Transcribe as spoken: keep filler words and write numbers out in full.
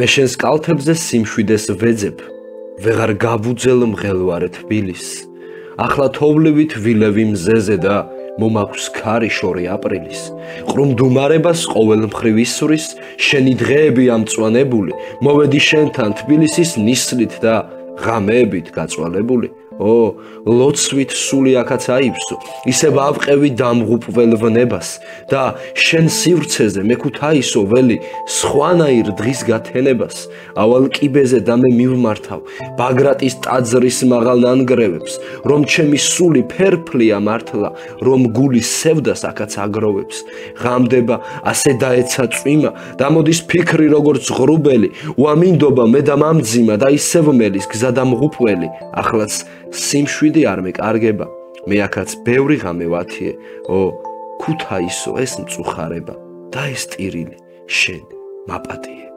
მე შენს კალთებზე სიმშვიდეს ვეძებ, ვეღარ გაბუძელ მღელვარე თბილის. ახლა თოვლივით ვილევი მზეზე და მომაქვს ქარი შორი აპრილის. ყრუმდუმარებას ყოველ მხრივ ისვრის, შენი დღეები ამწვანებული, მოვედი შენთან თბილისის ნისლით და ღამეებით გაწვალებული. ო, ლოცვით სული აქაც აიფსო, ისევ ავყევი დამღუპվել ვნებას და შენ სივრცეზე მე ქუთაისო ველი სხვანაირ დღის გათენებას. ავალ კიბეზე და მე მივმართავ ბაგრატის ტაძრის მაღალ ნანგრევებს, რომ ჩემი სული ფერფლია მართლა, რომ გული სევდას აქაც აგროვებს. ღამდება ასე დაეცა წვიმა და მოდის ფიქრი როგორც ღრუბელი, უამინდობა მე და მამძიმა და ისევ მელის გზა დამღუპველი. ახლაც სიმშვიდე არ მეკარგება, მე აქაც ბევრი ღამე ვათიე. ო, ქუთაისო ეს მწუხარება და ეს ტირილი შენ მაპატიე.